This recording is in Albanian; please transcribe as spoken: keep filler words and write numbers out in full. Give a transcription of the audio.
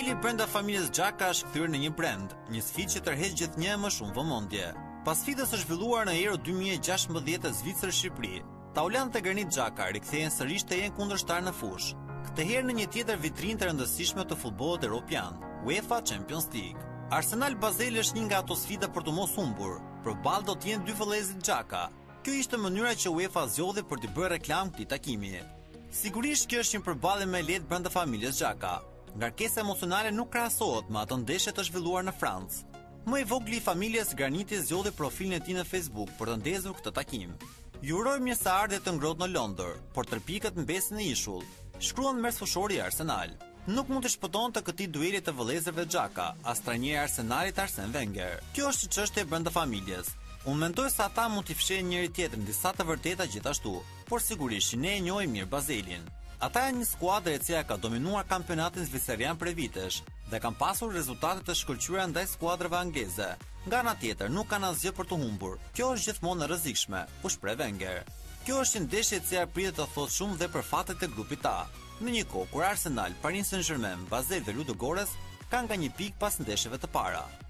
Skandali brenda familjes Xhaka është kthyer në një brand, një sfidë që tërheq gjithnjë më shumë vëmendje. Pas sfidës së zhvilluar në Euro dy mijë e gjashtëmbëdhjetë të Zvicër-Shqipëri, Taulant dhe Granit Xhaka rikthehen sërish të jenë kundërshtar në fushë, këtë herë në një tjetër vitrinë të rëndësishme të futbollit evropian, UEFA Champions League. Arsenal Basel është një nga ato sfida për të mos humbur, përballë do të jenë dy vëllezërit Xhaka. Kjo ishte mënyra që UEFA zgjodhi për të bërë reklam këtij takimi. Sigurisht kjo është një përballje më e lehtë brenda familjes Xhaka. Ngarkesa emocionale nuk krahasohet me ato ndeshje të zhvilluar në Francë. Më i vogli i familjes Graniti zgjodhi profilin e tij në Facebook për të ndezur këtë takim. Ju urojmë një seardhje të ngrohtë në Londër, por tërpiqet mbesin në ishull, shkruan mesfushori i Arsenal. Nuk mund të shpëtonte këtij dueli të vëllezërve Xhaka, as trajneri i Arsenalit Arsene Wenger. Kjo është çështje brenda familjes. Unë mendoj se ata mund t'i fshehin njëri tjetrin disa të vërteta gjithashtu, por sigurisht ne e njohim mirë Baselin. Ata janë një skuadër e cila ka dominuar kampionatin zviceran për vitesh dhe kanë pasur rezultate të shkëlqyera ndaj skuadrave angleze. Nga ana tjetër, nuk kanë asgjë për të humbur. Kjo është gjithmonë e rrezikshme, u shpreh Wenger. Kjo është një ndeshje e cila pritet të thotë shumë dhe për fatet e grupit A. Në një kohë kur Arsenal, Paris Saint-Germain, Basel dhe Ludogorets kanë nga një pikë pas ndeshjeve të para.